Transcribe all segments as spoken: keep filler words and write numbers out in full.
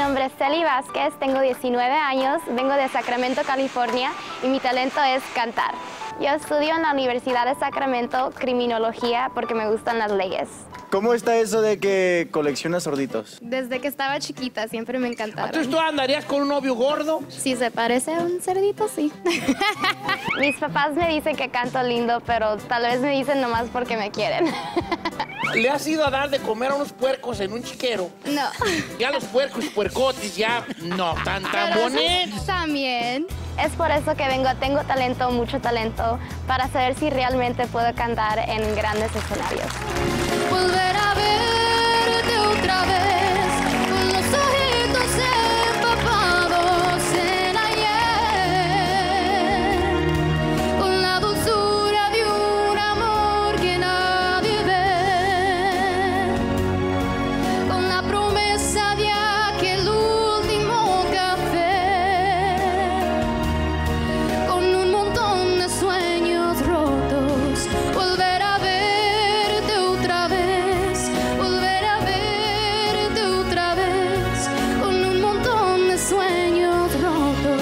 nombre es Celi Vázquez, tengo diecinueve años, vengo de Sacramento, California y mi talento es cantar. Yo estudio en la Universidad de Sacramento criminología porque me gustan las leyes. ¿Cómo está eso de que coleccionas sorditos? Desde que estaba chiquita siempre me encantaron. ¿Entonces tú andarías con un novio gordo? Si se parece a un cerdito, sí. Mis papás me dicen que canto lindo, pero tal vez me dicen nomás porque me quieren. ¿Le has ido a dar de comer a unos puercos en un chiquero? No. Ya los puercos y puercotis ya no tan tan Pero bonitos. También. Es por eso que vengo, tengo talento, mucho talento, para saber si realmente puedo cantar en grandes escenarios. Volver a verte otra vez, con los ojitos empapados en ayer, con la dulzura de un amor que nadie ve, con la promesa de aquel último café, con un montón de sueños rotos. Volver a verte otra vez, volver a verte otra vez, con un montón de sueños rotos.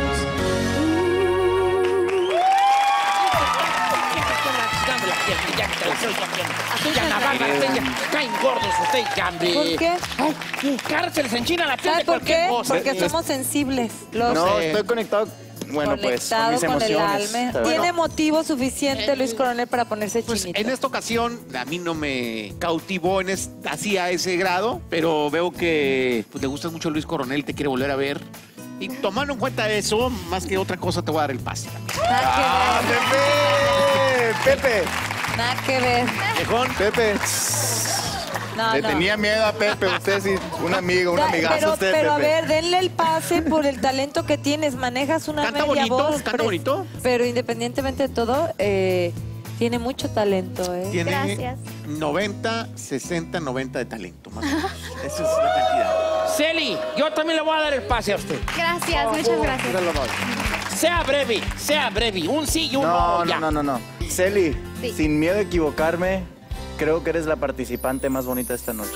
Ya nada, ya caen gordos ustedes, ya, hombre. ¿Por qué? Ay, cara, se les enchina la piel ¿Sabes de por cualquier qué? cosa. Porque somos sensibles. Los No, sé. estoy conectado, bueno, pues, con conectado mis con el emociones. alma. ¿sabes? Tiene motivo suficiente Luis Coronel para ponerse Pues chinito. en esta ocasión a mí no me cautivó en es- así a ese grado, pero veo que pues, le gusta mucho Luis Coronel, te quiere volver a ver. Y tomando en cuenta eso, más que otra cosa, te voy a dar el pase. ¡Ah, Pepe! ¡Pepe! Nada que ver. Viejón. ¡Pepe! No, Le no. tenía miedo a Pepe, usted sí, un amigo, un Da- amigazo pero, usted, pero a Pepe. ver, denle el pase por el talento que tienes. Manejas una Canta media bonito, voz. canta pres- bonito. Pero independientemente de todo, eh, tiene mucho talento, ¿eh? Tiene Gracias. noventa, sesenta, noventa de talento, más o menos. Esa es la cantidad. Celi, yo también le voy a dar el pase a usted. Gracias, muchas gracias. Míralo, Mau. Sea breve, sea breve. Un sí y un no. No, ya. no, no, no, no. Celi, Sí. sin miedo a equivocarme, creo que eres la participante más bonita esta noche.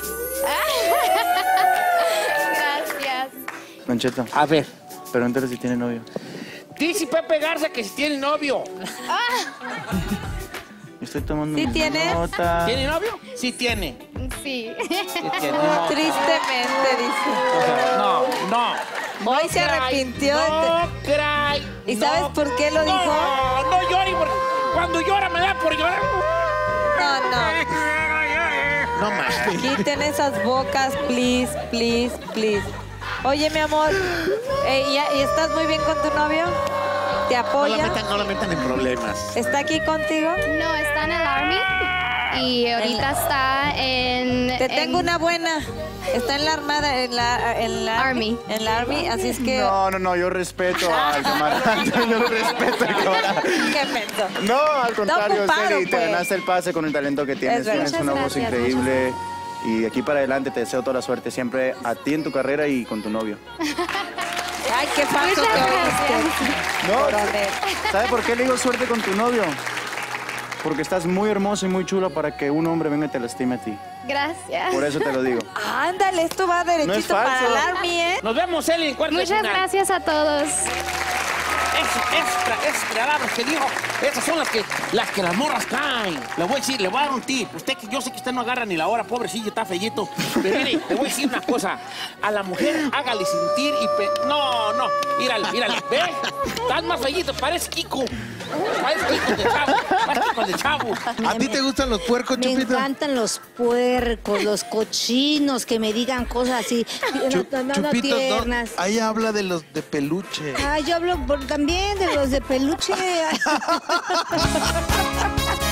Gracias. Don Cheto, A ver, pregúntale si tiene novio. dice Pepe Garza que si tiene novio. Yo estoy tomando ¿Sí mi tiene? nota. ¿Tiene novio? Sí tiene. Sí. Sí tiene. No, Tristemente, dice. no, no. Hoy se cry, arrepintió de No, cry. ¿Y no. sabes por qué lo No, dijo? no llores, porque cuando llora me da por llorar. No, no. No más. Quiten esas bocas, please, please, please. Oye, mi amor, eh, ¿y, ¿y estás muy bien con tu novio? ¿Te No la, apoya? metan, no la metan en problemas. ¿Está aquí contigo? No, está en el Army y ahorita está en... Te en- tengo una buena. Está en la armada, en la, en la Army. En la Army, así es que... No, no, no, yo respeto al camarada. Yo respeto al camarada. ¿Qué pensó? No, al contrario, ocupado, Celi, te pues. ganaste el pase con el talento que tienes. Es verdad. Tienes una Muchas voz gracias, increíble. Y de aquí para adelante te deseo toda la suerte siempre a ti en tu carrera y con tu novio. Ay, qué paso Muchas que gracias. oíste. No, Coronel. ¿sabe por qué le digo suerte con tu novio? Porque estás muy hermosa y muy chula para que un hombre venga y te lastime a ti. Gracias. Por eso te lo digo. Ándale, esto va derechito No es falso. para el Army, ¿eh? Nos vemos, Celi, en cuarto de Muchas final. gracias a todos. Esas, esas, esas palabras que dijo, esas son las que, las que las morras caen. Le voy a decir, le voy a dar un tip. Usted que yo sé que usted no agarra ni la hora, pobrecillo, está fellito. Pero mire, le voy a decir una cosa. A la mujer hágale sentir y... Pe... No, no, mírale, mírale. ¿Ve? Estás más fellito, parece Kiko. Parece Kiko de Chavo. Parece Kiko de Chavo. ¿A ti te gustan los puercos, Me Chupito? encantan los puercos, los cochinos, que me digan cosas así, Chu- nada, nada Chupito, tiernas. no, ahí habla de los de peluche. Ah, yo hablo por- también de los de peluche.